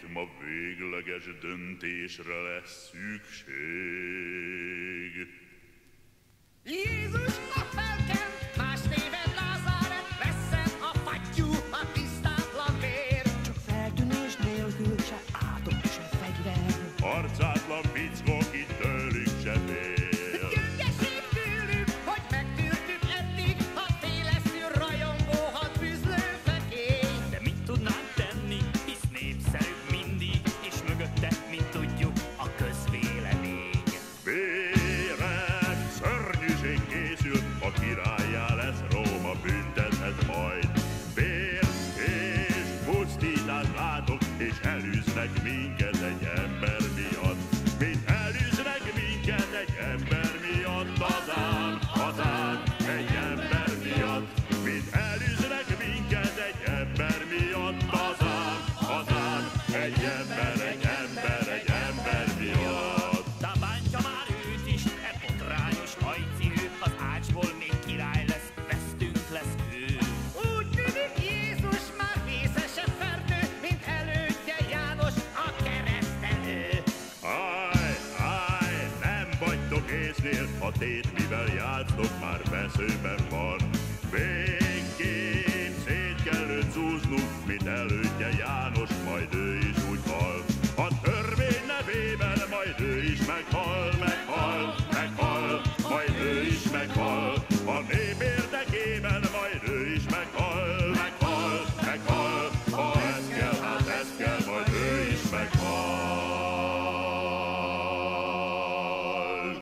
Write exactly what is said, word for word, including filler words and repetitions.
itt ma végleges döntésre lesz szükség. Jézus a felkent, más néven Názáret, vesszen a fattyú, a tisztátlan vér. Csak feltűnés nélkül se átok, se fegyver. Arcátlan fickók itt tőlük se fél. Gyöngeség tőlük, hogy megtűrtük eddig, a féleszű rajongó hadbűzlő fekély. De mit tudnánk tenni, hisz népszerűbb mindig, és mögötte, mint tudjuk, a közvélemény. Vérek, szörnyűség készül, a királlyá lesz Róma, büntethet majd. Vér és pusztítást látok, és elűznek minket egy ember miatt. Mint elűznek minket egy ember miatt, hazám, hazám, egy ember miatt. Mint elűznek minket egy ember miatt, hazám, hazám, egy ember, egy ember, egy ember miatt. De bántja már őt is, e botrányos hajcihő, az ácsból még király lesz, vesztünk lesz ő. Úgy tűnik Jézus már vészesebb ferdő, mint elődje János a keresztelő. Áj, áj, nem vagytok észnél, a tét mivel játsztok, már veszőben